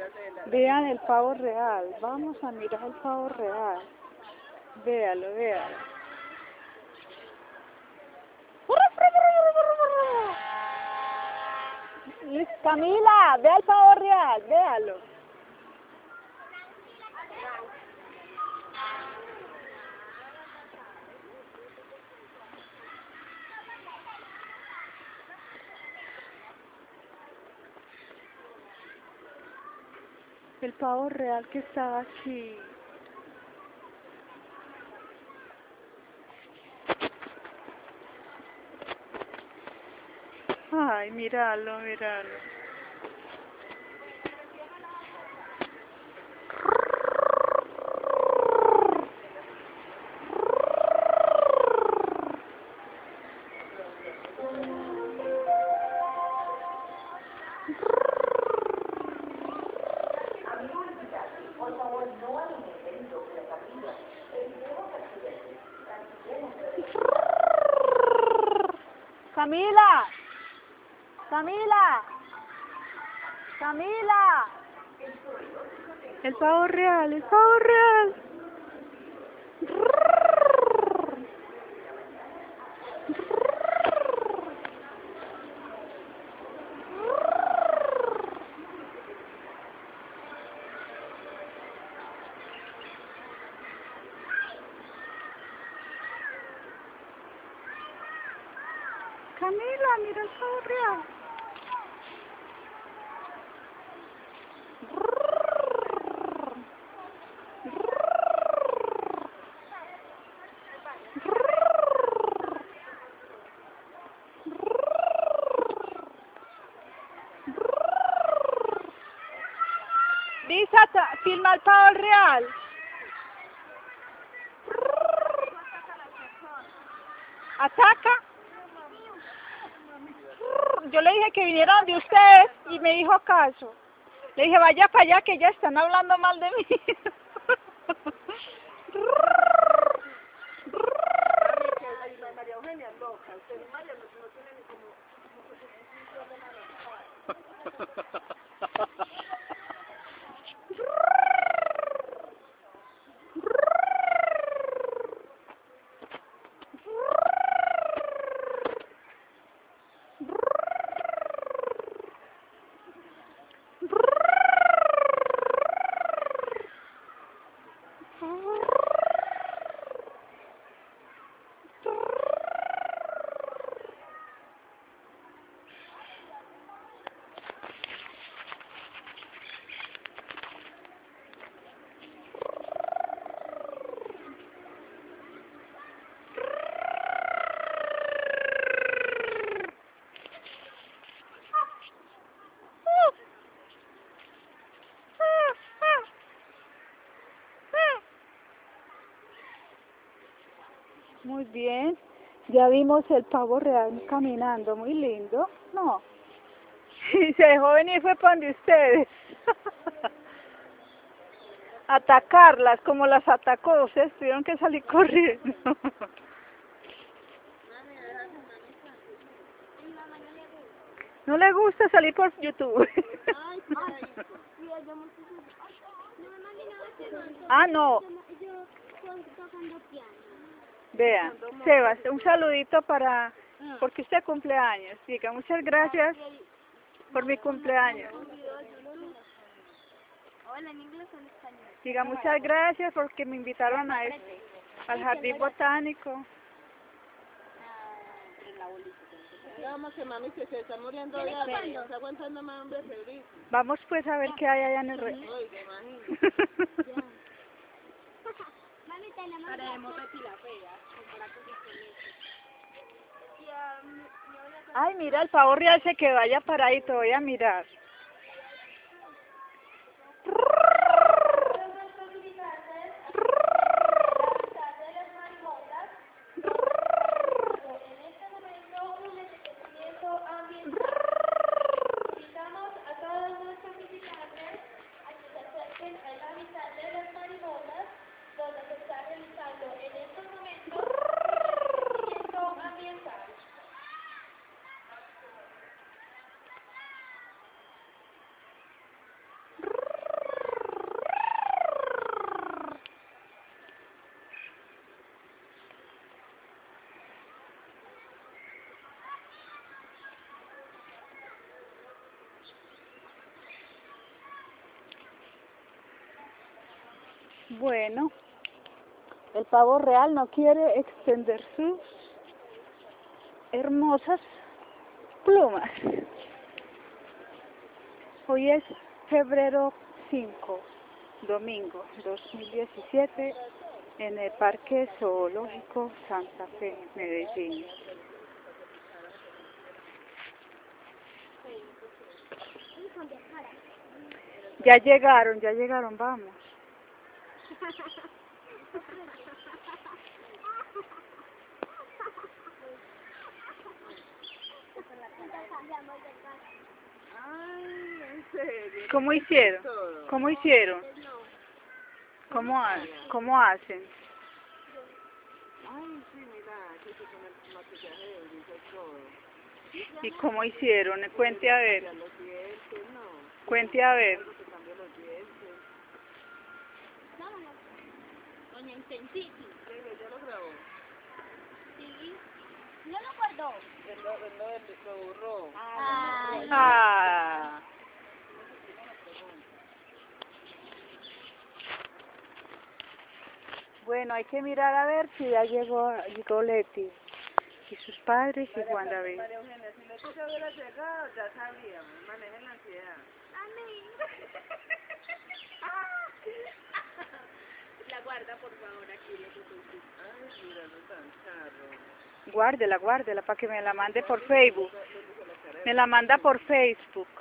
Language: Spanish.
Vean el pavo real. Vamos a mirar el pavo real. Véalo, véalo. Camila, ve al pavo real, véalo. El pavo real que estaba aquí. Ay, míralo, míralo. Camila, Camila, Camila. El pavo real, el pavo real. Camila, mira el pavo real. Lisa, filma el pavo real. ¿Ataca? Yo le dije que vinieran de ustedes y me dijo caso. Le dije, vaya para allá que ya están hablando mal de mí. María Eugenia es loca. Usted y Maya no tiene ni como... Muy bien, ya vimos el pavo real caminando, muy lindo, ¿no? Y se dejó venir, fue para donde ustedes. Atacarlas, como las atacó, ustedes tuvieron que salir corriendo. ¿No le gusta salir por YouTube? Ah, no. Vea, Sebas, un saludito para, porque usted cumpleaños. Diga, muchas gracias por mi cumpleaños. Diga, muchas gracias porque me invitaron a al jardín botánico. Vamos que mami que se está muriendo de hambre, no está aguantando más hambre febril. Vamos pues a ver qué hay allá en el río. Ay, mira, el pavo real se quedó allá paradito, voy a mirar. Bueno, el pavo real no quiere extender sus hermosas plumas. Hoy es febrero 5, domingo 2017, en el Parque Zoológico Santa Fe, Medellín. Ya llegaron, vamos. Ay, en serio. ¿Cómo hicieron? Todo. ¿Cómo hicieron? ¿Cómo hacen? Ay, sí, mira, aquí se pone el maquillaje de brillo todo. ¿Y cómo hicieron? Cuente a ver. Ya los dientes, no. Cuente a ver. Algo que cambió los dientes. Doña Intensity. Ya lo grabó. Sí. No lo guardó. Él lo borró. Ay. Ah. Bueno, hay que mirar a ver si ya llegó Leti y sus padres y Juan David. María Eugenia, si Leti se hubiera llegado, ya sabíamos. Manejen la ansiedad. La guarda, por favor, aquí. Ay, mira, no tan charro. Guárdela para que me la mande por Facebook. Me la manda por Facebook.